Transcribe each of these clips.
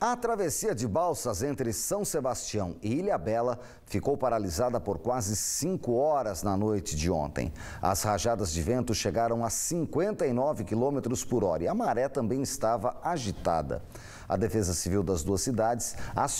A travessia de balsas entre São Sebastião e Ilhabela ficou paralisada por quase 5 horas na noite de ontem. As rajadas de vento chegaram a 59 km por hora e a maré também estava agitada. A Defesa Civil das duas cidades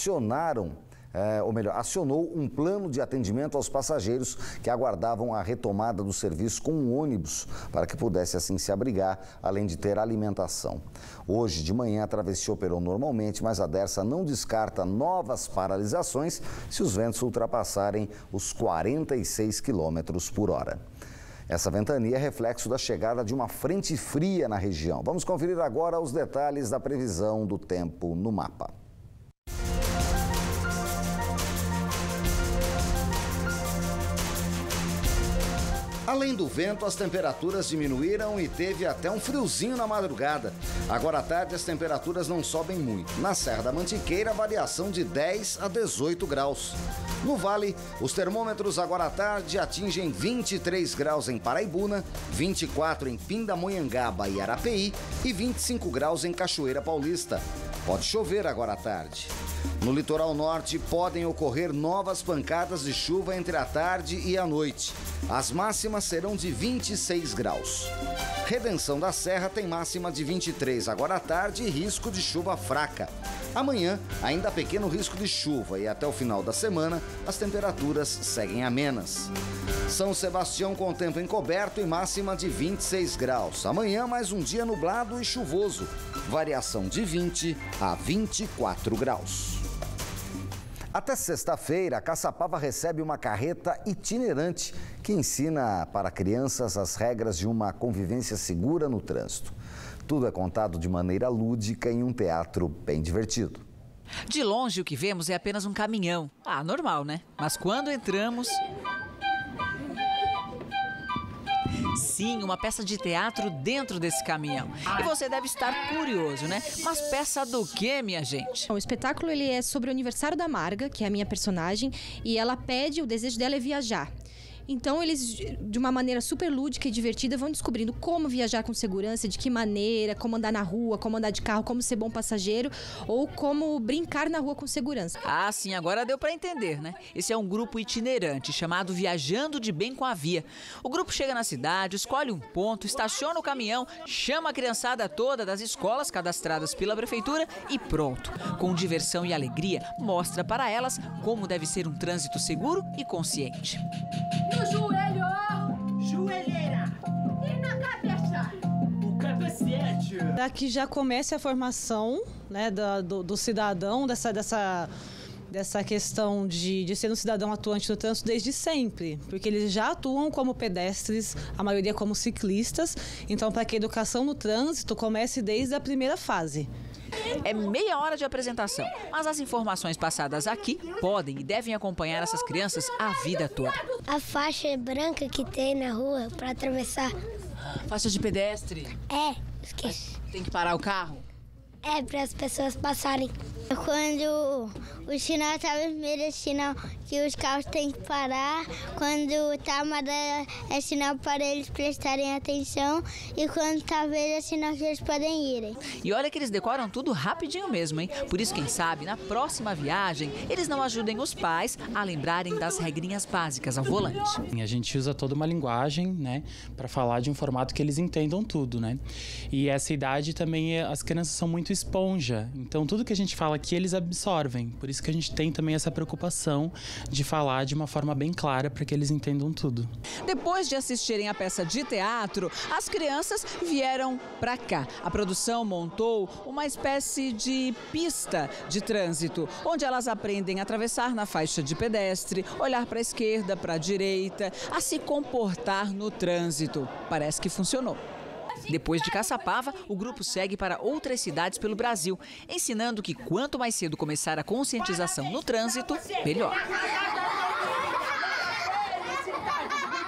acionou um plano de atendimento aos passageiros que aguardavam a retomada do serviço com um ônibus para que pudesse assim se abrigar, além de ter alimentação. Hoje de manhã a travessia operou normalmente, mas a Dersa não descarta novas paralisações se os ventos ultrapassarem os 46 km por hora. Essa ventania é reflexo da chegada de uma frente fria na região. Vamos conferir agora os detalhes da previsão do tempo no mapa. Além do vento, as temperaturas diminuíram e teve até um friozinho na madrugada. Agora à tarde, as temperaturas não sobem muito. Na Serra da Mantiqueira, variação de 10 a 18 graus. No Vale, os termômetros agora à tarde atingem 23 graus em Paraibuna, 24 em Pindamonhangaba e Arapeí e 25 graus em Cachoeira Paulista. Pode chover agora à tarde. No litoral norte, podem ocorrer novas pancadas de chuva entre a tarde e a noite. As máximas serão de 26 graus. Redenção da Serra tem máxima de 23 agora à tarde e risco de chuva fraca. Amanhã, ainda há pequeno risco de chuva e até o final da semana, as temperaturas seguem amenas. São Sebastião com tempo encoberto e máxima de 26 graus. Amanhã, mais um dia nublado e chuvoso. Variação de 20 a 24 graus. Até sexta-feira, Caçapava recebe uma carreta itinerante que ensina para crianças as regras de uma convivência segura no trânsito. Tudo é contado de maneira lúdica em um teatro bem divertido. De longe, o que vemos é apenas um caminhão. Normal, né? Mas quando entramos... Sim, uma peça de teatro dentro desse caminhão. E você deve estar curioso, né? Mas peça do quê, minha gente? O espetáculo ele é sobre o aniversário da Marga, que é a minha personagem, e ela pede, o desejo dela é viajar. Então, eles, de uma maneira super lúdica e divertida, vão descobrindo como viajar com segurança, de que maneira, como andar na rua, como andar de carro, como ser bom passageiro ou como brincar na rua com segurança. Sim, agora deu para entender, né? Esse é um grupo itinerante chamado Viajando de Bem com a Via. O grupo chega na cidade, escolhe um ponto, estaciona o caminhão, chama a criançada toda das escolas cadastradas pela prefeitura e pronto. Com diversão e alegria, mostra para elas como deve ser um trânsito seguro e consciente. No joelho! Joelheira! E na cabeça? O capacete! Daqui já começa a formação, né, do cidadão, dessa questão de ser um cidadão atuante no trânsito desde sempre, porque eles já atuam como pedestres, a maioria como ciclistas, então para que a educação no trânsito comece desde a primeira fase. É meia hora de apresentação, mas as informações passadas aqui podem e devem acompanhar essas crianças a vida toda. A faixa branca que tem na rua para atravessar. Faixa de pedestre? Esqueci. Tem que parar o carro? Para as pessoas passarem. Quando o sinal está vermelho, é sinal que os carros têm que parar. Quando está amarelo, é sinal para eles prestarem atenção. E quando está verde, é sinal que eles podem irem. E olha que eles decoram tudo rapidinho mesmo, hein? Por isso, quem sabe, na próxima viagem, eles não ajudem os pais a lembrarem das regrinhas básicas ao volante. A gente usa toda uma linguagem, né, para falar de um formato que eles entendam tudo, né? E essa idade também, as crianças são muito esponja. Então, tudo que a gente fala aqui, eles absorvem. Por isso que a gente tem também essa preocupação de falar de uma forma bem clara para que eles entendam tudo. Depois de assistirem a peça de teatro, as crianças vieram para cá. A produção montou uma espécie de pista de trânsito, onde elas aprendem a atravessar na faixa de pedestre, olhar para a esquerda, para a direita, a se comportar no trânsito. Parece que funcionou. Depois de Caçapava, o grupo segue para outras cidades pelo Brasil, ensinando que quanto mais cedo começar a conscientização no trânsito, melhor.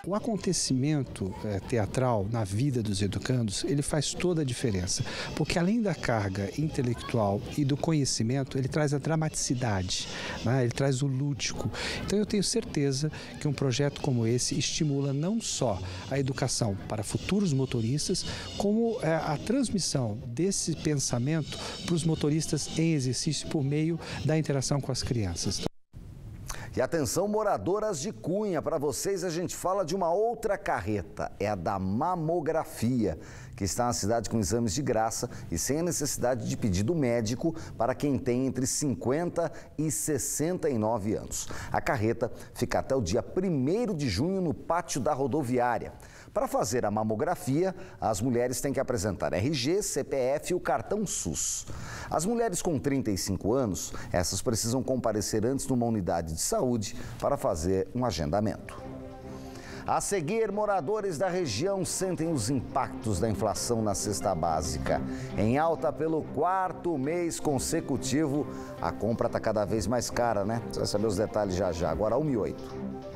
O acontecimento teatral na vida dos educandos, ele faz toda a diferença, porque além da carga intelectual e do conhecimento, ele traz a dramaticidade, né? Ele traz o lúdico. Então eu tenho certeza que um projeto como esse estimula não só a educação para futuros motoristas, como a transmissão desse pensamento para os motoristas em exercício por meio da interação com as crianças. E atenção, moradoras de Cunha, para vocês a gente fala de uma outra carreta, é a da mamografia, que está na cidade com exames de graça e sem a necessidade de pedido médico para quem tem entre 50 e 69 anos. A carreta fica até o dia 1º de junho no pátio da rodoviária. Para fazer a mamografia, as mulheres têm que apresentar RG, CPF e o cartão SUS. As mulheres com 35 anos, essas precisam comparecer antes numa unidade de saúde para fazer um agendamento. A seguir, moradores da região sentem os impactos da inflação na cesta básica. Em alta pelo 4º mês consecutivo, a compra está cada vez mais cara, né? Você vai saber os detalhes já já. Agora, 1h08.